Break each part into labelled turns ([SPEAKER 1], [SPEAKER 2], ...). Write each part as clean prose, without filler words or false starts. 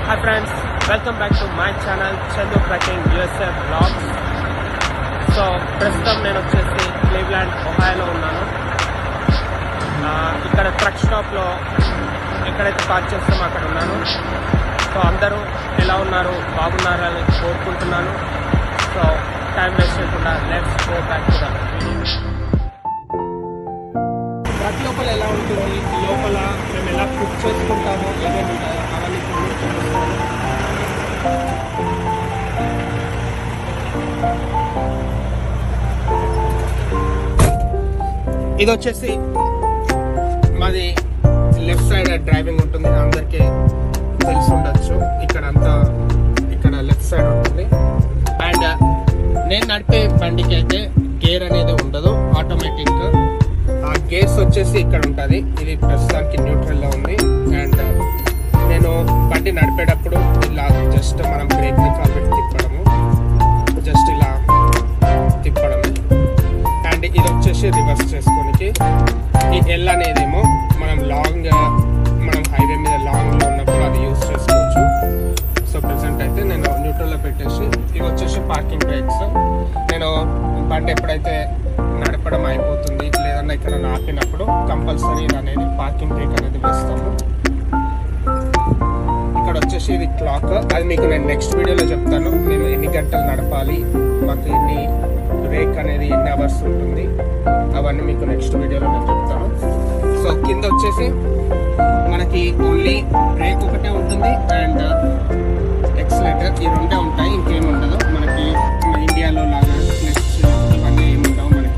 [SPEAKER 1] Hi friends, welcome back to my channel Chandu Trekking USA Vlogs. So ప్రస్తుతం నేను వచ్చేసి Cleveland ఒహాయోలో ఉన్నాను. ఇక్కడ ట్రక్ స్టాప్లో ఎక్కడైతే పార్క్ చేస్తామో అక్కడ ఉన్నాను. సో అందరూ ఎలా ఉన్నారు, బాగున్నారా అని కోరుకుంటున్నాను. సో టైం వేస్ట్ చేయకుండా let's go back to the video. Truck లోపల ఎలా ఉంటుంది, లోపల మేము ఎలా కుక్ చేసుకుంటామో ఏమేమి ఉంటాయో అవన్నీ చూపిస్తాను. ఇది వచ్చేసి మాది లెఫ్ట్ సైడ్ డ్రైవింగ్ ఉంటుంది, అందరికీ తెలిసి ఉండొచ్చు. ఇక్కడ లెఫ్ట్ సైడ్ ఉంటుంది. అండ్ నేను నడిపే బండికి అయితే గేర్ అనేది ఉండదు, ఆటోమేటిక్. ఆ గేర్స్ వచ్చేసి ఇక్కడ ఉంటుంది. ఇది ప్రస్తుతానికి న్యూట్రల్లో ఉంది. అండ్ నేను బండి నడిపేటప్పుడు ఇలా జస్ట్ మనం బ్రేక్ కాల్పెట్టి తిప్పడము, జస్ట్ ఇలా తిప్పడము. అండ్ ఇది వచ్చేసి రివర్స్ చేసుకోనికి. ఈ ఎల్ అనేదేమో మనం హైవే మీద లాంగ్లో ఉన్నప్పుడు అది యూజ్ చేసుకోవచ్చు. సో ప్రెసెంట్ అయితే నేను న్యూట్రల్లో పెట్టేసి, ఇవి వచ్చేసి పార్కింగ్ బ్రేక్స్. నేను బండి ఎప్పుడైతే నడపడం అయిపోతుంది లేదన్నా ఇక్కడ ఆపినప్పుడు కంపల్సరీ అనేది పార్కింగ్ బ్రేక్ అనేది వేస్తాము. ఇక్కడ వచ్చేసి ఇది క్లాక్, అది మీకు నేను నెక్స్ట్ వీడియోలో చెప్తాను. మేము ఎన్ని గంటలు నడపాలి, మాకు ఎన్ని బ్రేక్ అనేది ఎన్ని అవర్స్ ఉంటుంది, అవన్నీ మీకు నెక్స్ట్ వీడియోలో నేను చెప్తాను. సో కింద వచ్చేసి మనకి ఓన్లీ బ్రేక్ ఒకటే ఉంటుంది అండ్ ఎక్సలేటర్, ఈ రెండే ఉంటాయి, ఇంకేమి ఉండదు. మనకి ఇండియాలో లాగా క్లచ్ ఇవన్నీ ఏమి ఉండవు మనకి.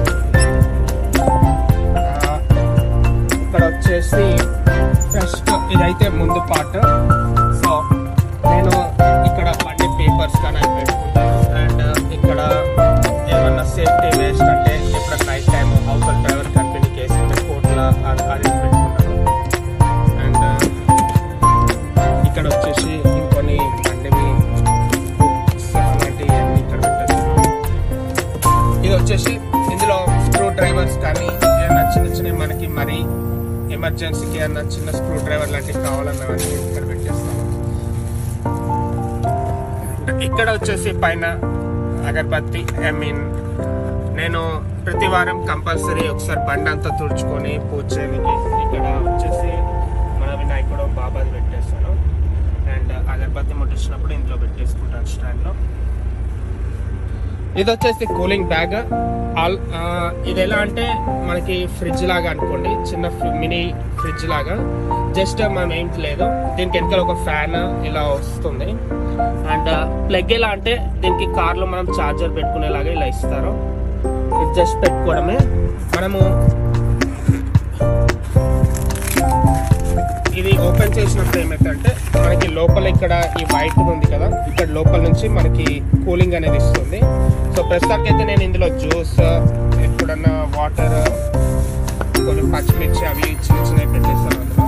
[SPEAKER 1] ఇక్కడ వచ్చేసి ఫస్ట్ ఇదైతే ముందు పార్ట్. సో నేను ఇక్కడ బండి పేపర్స్ కానీ పెట్టుకుంటాను. అండ్ ఇక్కడ ఏమన్నా సేఫ్టీ వేస్ట్ అంటే ఎప్పుడన్నా నైట్ టైం అవతల డ్రైవర్ కంపెనీకి వేసుకుంటే కోట్ల అది పెట్టుకుంటాను. అండ్ ఇక్కడ వచ్చేసి ఇంకొన్ని బండివి అలాంటివి అన్నీ ఇక్కడ పెట్టేస్తాను. ఇది వచ్చేసి ఇందులో స్క్రూ డ్రైవర్స్ కానీ ఏమన్నా చిన్న మనకి మరీ ఎమర్జెన్సీకి ఏమన్నా చిన్న స్క్రూ డ్రైవర్ లాంటివి కావాలన్నవన్నీ ఇక్కడ పెట్టేస్తాను. ఇక్కడ వచ్చేసి పైన అగరబత్తి, నేను ప్రతి వారం కంపల్సరీ ఒకసారి బండి అంతా తుడుచుకొని పూజ చేయడానికి ఇక్కడ వచ్చేసి మన వినాయకుడు బాబాది పెట్టేస్తాను. అండ్ అగరబత్తి ముట్టించినప్పుడు ఇందులో పెట్టేసుకుంటాను స్టాండ్లో. ఇది వచ్చేసి కూలింగ్ బ్యాగ్. ఇది ఎలా అంటే మనకి ఫ్రిడ్జ్ లాగా అనుకోండి, చిన్న మినీ ఫ్రిడ్జ్ లాగా. జస్ట్ మనం ఏంటి లేదు, దీనికి వెనకాల ఒక ఫ్యాన్ ఇలా వస్తుంది. అండ్ ప్లగ్ ఎలా అంటే దీనికి కార్లో మనం ఛార్జర్ పెట్టుకునేలాగా ఇలా ఇస్తారు. ఇది జస్ట్ పెట్టుకోవడమే. మనము ఇది ఓపెన్ చేసినప్పుడు ఏమైందంటే మనకి లోపల ఇక్కడ ఈ వైట్ ఉంది కదా, ఇక్కడ లోపల నుంచి మనకి కూలింగ్ అనేది ఇస్తుంది. సో ప్రస్తుతానికి అయితే నేను ఇందులో జ్యూస్, ఎప్పుడన్నా వాటర్, కొంచెం పచ్చిమిర్చి అవి చిన్నవి పెట్టేస్తాను అందులో.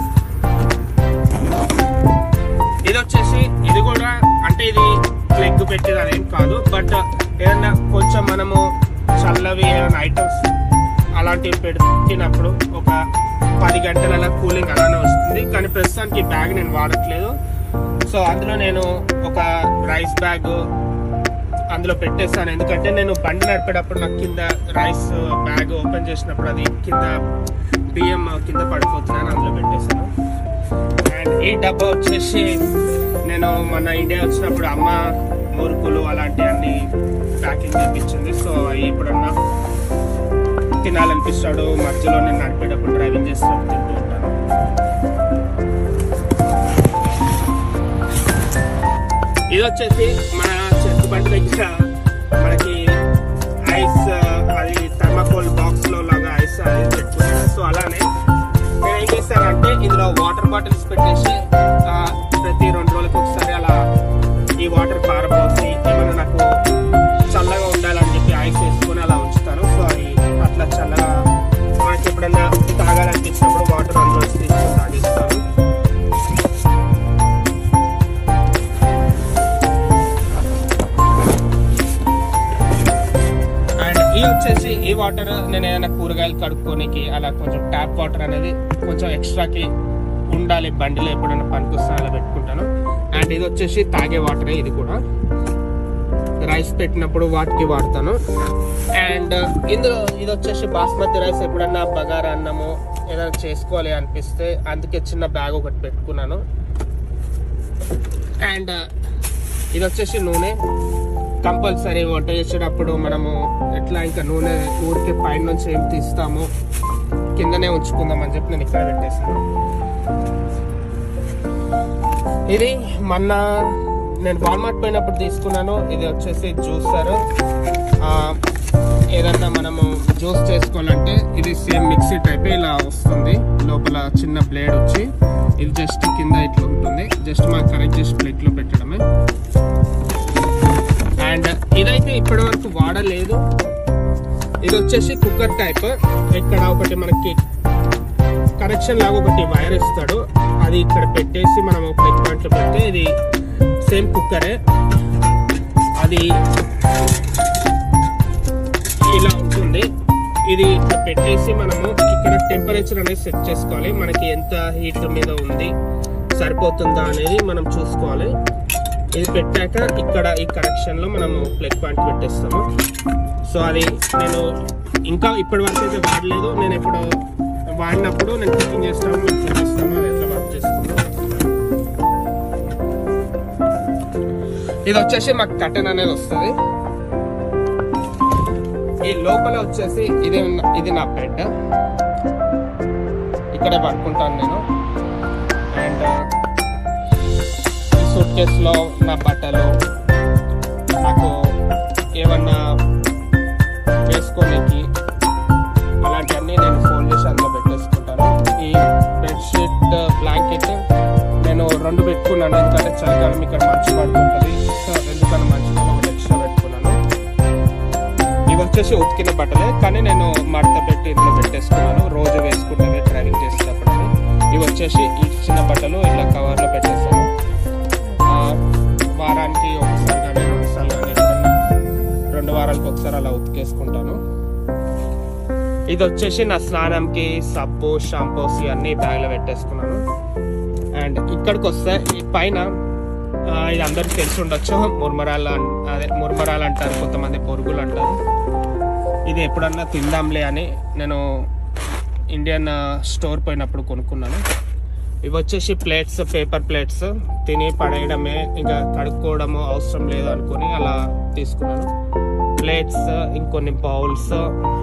[SPEAKER 1] ఇది వచ్చేసి ఇది కూడా అంటే ఇది ప్లగ్ పెట్టేది అదేం కాదు, బట్ ఏదన్నా కొంచెం మనము చల్లవి ఏమైనా ఐటమ్స్ అలాంటివి పెట్టినప్పుడు ఒక 10 గంటల అలా కూలింగ్ అలానే వస్తుంది. కానీ ప్రస్తుతానికి బ్యాగ్ నేను వాడట్లేదు. సో అందులో నేను ఒక రైస్ బ్యాగ్ అందులో పెట్టేస్తాను. ఎందుకంటే నేను బండి నడిపేటప్పుడు నాకు కింద రైస్ బ్యాగ్ ఓపెన్ చేసినప్పుడు అది కింద బియ్యం కింద పడిపోతున్నాను, అందులో పెట్టేస్తాను. అండ్ ఈ డబ్బా వచ్చేసి నేను మన ఇండియా వచ్చినప్పుడు అమ్మ మురుకులు అలాంటివన్నీ ప్యాకింగ్ చేయించింది. సో అవి ఎప్పుడన్నా తినాలనిపిస్తాడు మధ్యలో నేను నడిపేటప్పుడు డ్రైవింగ్ చేసినప్పుడు తింటూ ఉంటాను. ఇది వచ్చేసి మన చెట్టు బండి దగ్గర మనకి ఐస్, అది థర్మాకోల్ బాక్స్ లో లాగా ఐస్ అది పెట్టుకున్నాను. సో అలానే నేను ఏం చేశానంటే ఇందులో వాటర్ బాటిల్స్ పెట్టేసి ప్రతి 2 రోజులకు ఒకసారి అలా ఈ వాటర్ పారబోసి ఏమైనా నాకు చల్లగా ఉండాలని చెప్పి ఐస్ వేసుకొని అలా ఉంచుతాను. సో అది అట్లా చల్లగా మనకి ఎప్పుడన్నా తాగాలనిపించినప్పుడు వాటర్ అందులో తీసుకొని తాగిస్తాను. అండ్ ఇది వచ్చేసి ఈ వాటర్ నేను ఏదైనా కూరగాయలు కడుక్కోనికి అలా కొంచెం ట్యాప్ వాటర్ అనేది కొంచెం ఎక్స్ట్రాకి ఉండాలి బండిలో, ఎప్పుడైనా పనికొస్తా అలా పెట్టుకుంటాను. అండ్ ఇది వచ్చేసి తాగే వాటరే, ఇది కూడా రైస్ పెట్టినప్పుడు వాటికి వాడతాను. అండ్ ఇందులో ఇది వచ్చేసి బాస్మతి రైస్, ఎప్పుడన్నా బగారా అన్నము ఏదైనా చేసుకోవాలి అనిపిస్తే అందుకే చిన్న బ్యాగ్ ఒకటి పెట్టుకున్నాను. అండ్ ఇది వచ్చేసి నూనె, కంపల్సరీ వంట చేసేటప్పుడు మనము ఎట్లా ఇంకా నూనె ఊరికే పైన నుంచి ఏం తీస్తాము కిందనే ఉంచుకుందాం అని చెప్పి నేను ఇక్కడ పెట్టేసాను. ఇది మొన్న నేను వాల్మార్ట్ పోయినప్పుడు తీసుకున్నాను. ఇది వచ్చేసి జ్యూసర్, ఏదన్నా మనము జ్యూస్ చేసుకోవాలంటే ఇది సేమ్ మిక్సీ టైప్ ఇలా వస్తుంది, లోపల చిన్న బ్లేడ్ వచ్చి ఇది జస్ట్ కింద ఇట్లా ఉంటుంది, జస్ట్ మనం కరెక్ట్ చేసి ప్లేట్లో పెట్టడమే. అండ్ ఇదైతే ఇప్పటి వరకు వాడలేదు. ఇది వచ్చేసి కుక్కర్ టైప్, ఇక్కడ ఒకటి మనకి కనెక్షన్ లాగా ఒకటి వైర్ ఇస్తాడు, అది ఇక్కడ పెట్టేసి మనం ప్లగ్ పాయింట్లో పెడితే ఇది సేమ్ కుక్కరే, అది ఇలా ఉంటుంది. ఇది ఇట్లా పెట్టేసి మనము ఇక్కడ టెంపరేచర్ అనేది సెట్ చేసుకోవాలి, మనకి ఎంత హీట్ మీద ఉంది సరిపోతుందా అనేది మనం చూసుకోవాలి. ఇది పెట్టాక ఇక్కడ ఈ కనెక్షన్ లో మనము ప్లగ్ పాయింట్ పెట్టేస్తాము. సో అది నేను ఇంకా ఇప్పటి వరకు అయితే వాడలేదు, నేను ఎప్పుడు వాడినప్పుడు నేను కుకింగ్ చేస్తాను, మీకు చూపిస్తాను అది ఎట్లా వర్క్ చేస్తాను. ఇది వచ్చేసి మాకు కర్టెన్ అనేది వస్తుంది. ఈ లోపల వచ్చేసి ఇది నా బెడ్, ఇక్కడే పడుకుంటాను నేను. అండ్ సూట్ కేసులో నా బట్టలు, నాకు ఏమన్నా వేసుకోనికి అలాంటివన్నీ నేను ఫోల్డ్ చేసి అందులో పెట్టేసుకుంటాను. ఈ బెడ్షీట్ బ్లాంకెట్ నేను 2 పెట్టుకున్నాను, ఎందుకంటే చలికాలం ఇక్కడ మంచు పడుతుంటుంది, సో ఎందుకన్నా మంచిగా ఒకటి ఎక్స్ట్రా పెట్టుకున్నాను. ఇవి వచ్చేసి ఉతికిన బట్టలే, కానీ నేను మడత పెట్టి ఇందులో పెట్టేసుకున్నాను, రోజు వేసుకుంటాను డ్రైవింగ్ చేసేటప్పుడు. ఇవి వచ్చేసి ఈ చిన్న బట్టలు ఇలా కవర్లో పెట్టేస్తాను, వారానికి ఒకసారి కానీ 2 సార్లు కానీ 2 వారాలకు ఒకసారి అలా ఉతికేసుకుంటాను. ఇది వచ్చేసి నా స్నానంకి సబ్బు, షాంపూస్ ఇవన్నీ బ్యాగ్లో పెట్టేసుకున్నాను. అండ్ ఇక్కడికి వస్తే ఈ పైన ఇది అందరికి తెలిసి ఉండొచ్చు, ముర్మరాలు అంటారు, కొంతమంది పొరుగులు అంటారు. ఇది ఎప్పుడన్నా తిందాంలే అని నేను ఇండియన్ స్టోర్ పోయినప్పుడు కొనుక్కున్నాను. ఇవి వచ్చేసి ప్లేట్స్, పేపర్ ప్లేట్స్, తిని పడేయడమే, ఇంకా కడుక్కోవడము అవసరం లేదు అనుకుని అలా తీసుకున్నాను. ప్లేట్స్, ఇంకొన్ని బౌల్స్,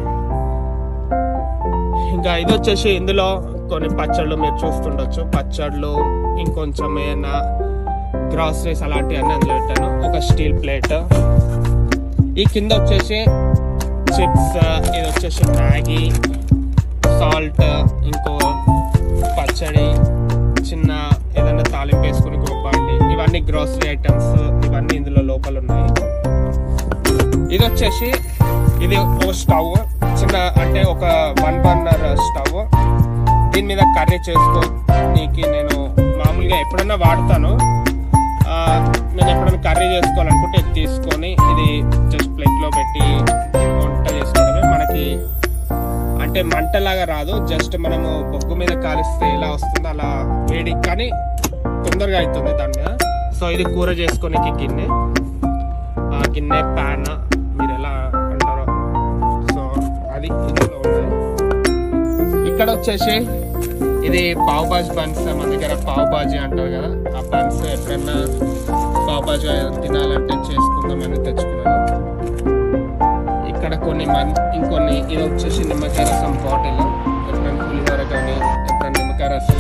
[SPEAKER 1] ఇంకా ఇది వచ్చేసి ఇందులో కొన్ని పచ్చళ్ళు మీరు చూస్తుండొచ్చు, పచ్చళ్ళు, ఇంకొంచెం ఏమైనా గ్రాసరీస్ అలాంటివన్నీ అందులో పెట్టాను. ఒక స్టీల్ ప్లేట్, ఈ కింద వచ్చేసి చిప్స్, ఇది వచ్చేసి మ్యాగీ, సాల్ట్, ఇంకో పచ్చడి, చిన్న ఏదైనా తాలింపు వేసుకుని గొప్పండి, ఇవన్నీ గ్రోసరీ ఐటమ్స్, ఇవన్నీ ఇందులో లోపల ఉన్నాయి. ఇది వచ్చేసి ఇది ఒక స్టవ్, చిన్న అంటే ఒక 1 బర్నర్ స్టవ్, దీని మీద కర్రీ చేసుకోనికి నేను మామూలుగా ఎప్పుడన్నా వాడతాను. నేను ఎప్పుడైనా కర్రీ చేసుకోవాలనుకుంటే ఇది తీసుకొని ఇది జస్ట్ ప్లేట్లో పెట్టి వంట చేసుకోవడమే. మనకి అంటే మంటలాగా రాదు, జస్ట్ మనము బొగ్గు మీద కాలిస్తే ఎలా వస్తుందో అలా వేడి, కానీ తొందరగా అవుతుంది దాని మీద. సో ఇది కూర చేసుకోనికి గిన్నె, గిన్నె, ప్యాన్, మీరు ఎలా అంటారో, సో అది ఇందులో ఉన్నాయి. ఇక్కడ వచ్చేసి ఇది పావ్ బాజీ బన్స్, మన దగ్గర పావ్ బాజీ అంటారు కదా, ఆ బన్స్ ఎప్పుడన్నా పావ్ బాజీ తినాలంటే చేసుకుందామని తెచ్చుకున్నాను. ఇక్కడ ఇంకొన్ని ఇది వచ్చేసి నిమ్మకాయ రసం బాటిల్, ఎప్పుడైనా పులిహోర కానీ ఎప్పుడైనా నిమ్మకాయ రసం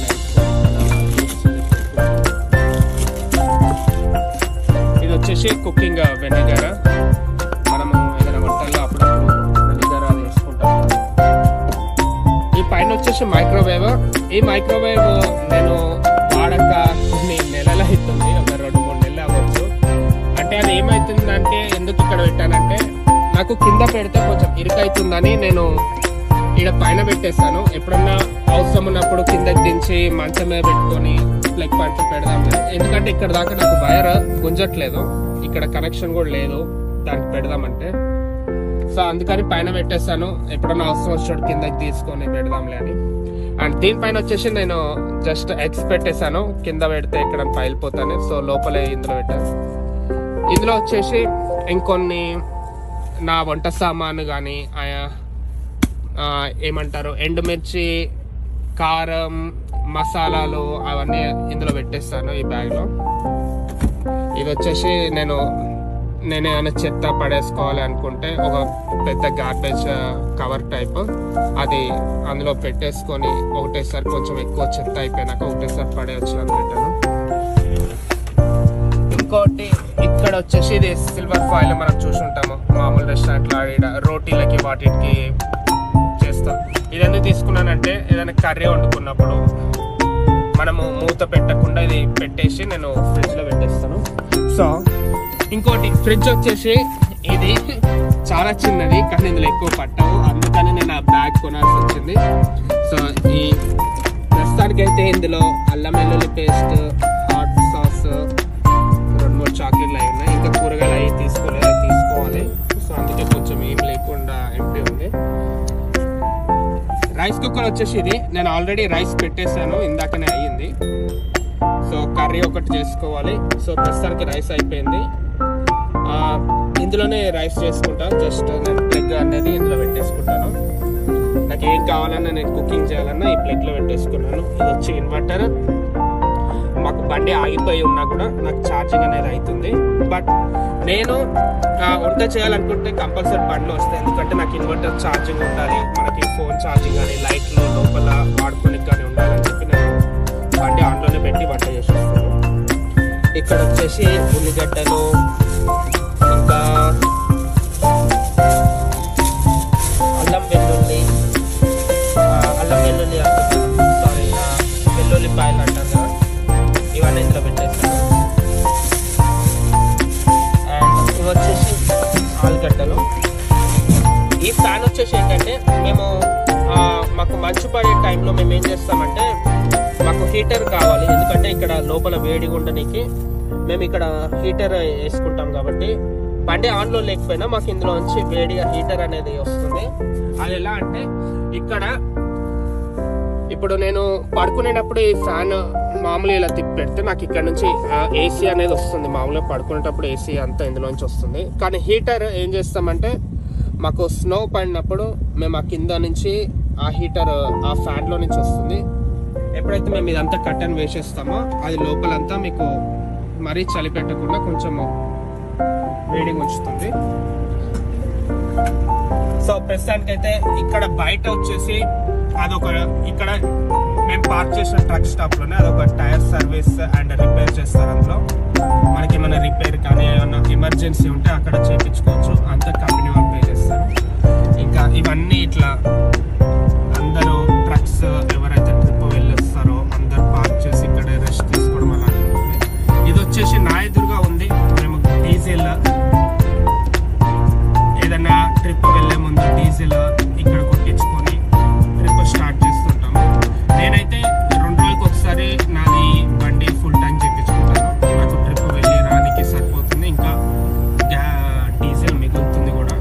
[SPEAKER 1] ఇది వచ్చేసి కుకింగ్ వెనిగర్, మనము ఏదైనా వంటల్లో అప్పుడప్పుడు వెనిగర్ అది వేసుకుంటాం. ఈ పైన వచ్చేసి మైక్రోవేవ్, ఈ మైక్రోవేవ్ నేను వాడక కొన్ని నెలలు అవుతుంది, ఒక 2-3 నెలలు అవ్వచ్చు. అంటే అది ఏమవుతుందంటే, ఎందుకు ఇక్కడ పెట్టానంటే నాకు కింద పెడితే కొంచెం ఇరుకైతుందని నేను ఇక్కడ పైన పెట్టేస్తాను. ఎప్పుడన్నా అవసరం ఉన్నప్పుడు కిందకి దించి మంచం మీద పెట్టుకొని ప్లగ్ పాయింట్ పెడదాం, ఎందుకంటే ఇక్కడ దాకా నాకు వైర్ గుంజట్లేదు, ఇక్కడ కనెక్షన్ కూడా లేదు దానికి పెడదామంటే. సో అందుకని పైన పెట్టేస్తాను, ఎప్పుడన్నా అవసరం వచ్చాడు కిందకి తీసుకొని పెడదాంలే అని. అండ్ దీనిపైన వచ్చేసి నేను జస్ట్ ఎగ్స్ పెట్టేశాను, కింద పెడితే ఎక్కడ పైలిపోతాను. సో లోపలే ఇందులో పెట్టాను. ఇందులో వచ్చేసి ఇంకొన్ని నా వంట సామాను కానీ ఏమంటారు ఎండుమిర్చి, కారం, మసాలాలు అవన్నీ ఇందులో పెట్టేస్తాను ఈ బ్యాగ్లో. ఇది వచ్చేసి నేను ఏమైనా చెత్త పడేసుకోవాలి అనుకుంటే ఒక పెద్ద గార్బేజ్ కవర్ టైప్ అది అందులో పెట్టేసుకొని ఒకటేసారి కొంచెం ఎక్కువ చెత్త అయిపోయినాక ఒకటేసారి పడేయచ్చు అని పెట్టాను. ఇంకోటి ఇక్కడ వచ్చేసి ఇది సిల్వర్ ఫాయిల్ మనం చూసుంటాము మామూలు రెస్టారెంట్లో రోటీలకి వాటికి చేస్తాం. ఇది ఎందుకు తీసుకున్నానంటే ఏదైనా కర్రీ వండుకున్నప్పుడు మనము మూత పెట్టకుండా ఇది పెట్టేసి నేను ఫ్రిడ్జ్లో పెట్టేస్తాను. సో ఇంకోటి ఫ్రిడ్జ్ వచ్చేసి ఇది చాలా చిన్నది కానీ ఇందులో ఎక్కువ పట్టవు, అందుకని నేను ఆ బ్యాగ్ కొనాల్సి వచ్చింది. సో ఈ ప్రస్తుతానికి అయితే ఇందులో అల్లం వెల్లుల్లి పేస్ట్, హాట్ సాస్, 2-3 చాక్లెట్లు అవి ఉన్నాయి. ఇంకా కూరగాయలు అవి తీసుకోవాలి. సో అందుకే కొంచెం ఏం లేకుండా ఎంటీ ఉంది. రైస్ కుక్కర్ వచ్చేసి ఇది నేను ఆల్రెడీ రైస్ పెట్టేశాను, ఇందాకనే అయ్యింది. సో కర్రీ ఒకటి చేసుకోవాలి. సో ప్రస్తుతానికి రైస్ అయిపోయింది. ఇందులోనే రైస్ చేసుకుంటాను. జస్ట్ నేను ప్లగ్ అనేది ఇందులో పెట్టేసుకుంటాను. నాకు ఏం కావాలన్నా నేను కుకింగ్ చేయాలన్నా ఈ ప్లగ్లో పెట్టేసుకున్నాను. ఇది వచ్చి ఇన్వర్టర్. మాకు బండి ఆగిపోయి ఉన్నా కూడా నాకు ఛార్జింగ్ అనేది అవుతుంది. బట్ నేను వంట చేయాలనుకుంటే కంపల్సరీ బండ్లు వస్తాయి, ఎందుకంటే నాకు ఇన్వర్టర్ ఛార్జింగ్ ఉండాలి, మనకి ఫోన్ ఛార్జింగ్ కానీ లైట్లు లోపల వాడుకోనికి కానీ ఉండాలని చెప్పి నేను బండి ఆన్లోనే పెట్టి వంట చేసేస్తాను. ఇక్కడ వచ్చేసి ఉల్లిగడ్డలు, ఇంకా అల్లం వెల్లుల్లి వెల్లుల్లిపాయలు అంటారు కదా, ఇవన్నీ ఇందులో పెట్టేస్తాను. అండ్ ఇవి వచ్చేసి ఆలుగడ్డలు. ఈ ఫ్యాన్ వచ్చేసి ఏంటంటే మాకు మంచు పడే టైంలో మేము ఏం చేస్తామంటే మాకు హీటర్ కావాలి, ఎందుకంటే ఇక్కడ లోపల వేడిగా ఉండడానికి మేము ఇక్కడ హీటర్ వేసుకుంటాం. కాబట్టి బండి ఆన్లో లేకపోయినా మాకు ఇందులో నుంచి వేడిగా హీటర్ అనేది వస్తుంది. అది ఎలా అంటే ఇక్కడ ఇప్పుడు నేను పడుకునేటప్పుడు ఈ ఫ్యాన్ మామూలుగా ఇలా తిప్పి పెడితే నాకు ఇక్కడ నుంచి ఏసీ అనేది వస్తుంది. మామూలుగా పడుకునేటప్పుడు ఏసీ అంతా ఇందులో నుంచి వస్తుంది. కానీ హీటర్ ఏం చేస్తామంటే మాకు స్నో పడినప్పుడు మేము ఆ కింద నుంచి ఆ హీటర్ ఆ ఫ్యాన్లో నుంచి వస్తుంది. ఎప్పుడైతే మేము ఇదంతా కట్టన్ వేసేస్తామో అది లోపలంతా మీకు మరీ చలి పెట్టకుండా కొంచెం వేడిగా ఉంచుతుంది. సో ప్రస్తుతానికి అయితే ఇక్కడ బయట వచ్చేసి అదొక ఇక్కడ మేము పార్క్ చేసిన ట్రక్ స్టాప్ లోనే అదొక టైర్ సర్వీస్ అండ్ రిపేర్ చేస్తారు. అందులో మనకి ఏమైనా రిపేర్ కానీ ఏమైనా ఎమర్జెన్సీ ఉంటే అక్కడ చేయించుకోవచ్చు, అంతా కంపెనీ వాళ్ళు పే చేస్తారు. ఇంకా ఇవన్నీ ఇట్లా అందరూ ట్రక్స్ ఎవరైతే ట్రిప్ వెళ్ళొస్తారో అందరు పార్క్ చేసి ఇక్కడ రెస్ట్ తీసుకోవడం అలాంటివి. ఇది వచ్చేసి నా ఎదురుగా ఉంది. మేము డీజిల్ ఏదైనా ట్రిప్ వెళ్ళే ముందు డీజిల్ ఇక్కడ కొట్టించుకొని ట్రిప్ స్టార్ట్ చేస్తుంటాము. నేనైతే 2 రోజులకు ఒకసారి నాది బండి ఫుల్ ట్యాంక్ చేయించుకుంటాను. నాకు ట్రిప్ వెళ్ళి రానికి సరిపోతుంది, ఇంకా డీజిల్ మిగులుతుంది కూడా.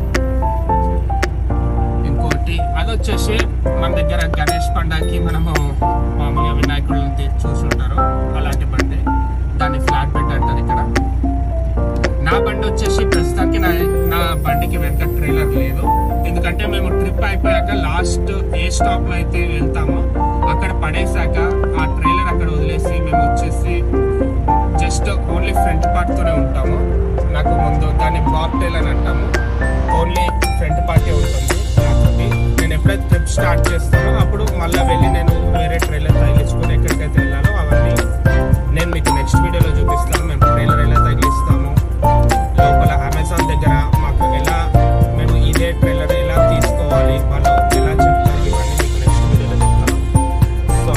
[SPEAKER 1] ఇంకోటి అది వచ్చేసి మన దగ్గర గణేష్ పండుగకి మనము మామూలుగా వినాయకుడిని చూసుంటారు, అలాంటి బండి, దాన్ని ఫ్లాట్ బెడ్ అంటారు ఇక్కడ. నా బండి వచ్చేసి ప్రస్తుతానికి నా బండికి వెంట ట్రైలర్ లేదు, ఎందుకంటే మేము ట్రిప్ అయిపోయాక లాస్ట్ ఏ స్టాప్ లో అయితే వెళ్తామో అక్కడ పడేసాక ఆ ట్రైలర్ అక్కడ వదిలేసి మేము వచ్చేసి జస్ట్ ఓన్లీ ఫ్రంట్ పార్ట్ తోనే ఉంటాము. నాకు ముందు దాన్ని బాబ్ టైల్ అని అంటాము, ఓన్లీ ఫ్రంట్ పార్టే ఉంటుంది. కాబట్టి నేను ఎప్పుడైతే ట్రిప్ స్టార్ట్ చేస్తానో అప్పుడు మళ్ళీ వెళ్ళి నేను వేరే ట్రైలర్ తగిలించుకొని ఎక్కడికైతే వెళ్ళాలో అవన్నీ నేను మీకు నెక్స్ట్ వీడియోలో చూపిస్తాను. మేము ట్రైలర్ ఎలా తగిలిస్తాము, లోపల అమెజాన్ దగ్గర మాకు ఎలా మేము ఇదే ట్రైలర్ ఎలా తీసుకోవాలి, వాళ్ళు ఎలా చెప్తారు, ఇవన్నీ మీకు నెక్స్ట్ వీడియోలో చెప్తాను. సో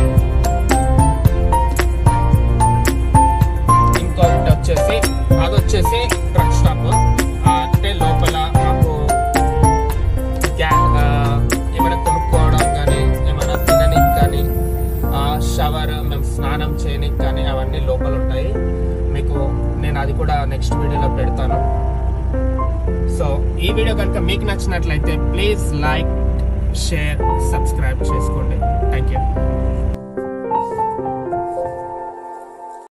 [SPEAKER 1] ఇంకొకటి వచ్చేసి అది వచ్చేసి ట్రక్ స్టాప్. అంటే లోపల మాకు ఏమైనా కొనుక్కోవడం కానీ ఏమైనా తినడానికి కానీ షవర్ మేము స్నానం చేయడానికి కానీ అవన్నీ లోపల ఉంటాయి. మీకు నేను అది కూడా నెక్స్ట్ వీడియోలో పెడతాను. సో ఈ వీడియో కనుక మీకు నచ్చినట్లయితే ప్లీజ్ లైక్ షేర్, సబ్స్క్రైబ్ చేసుకోండి. Thank you.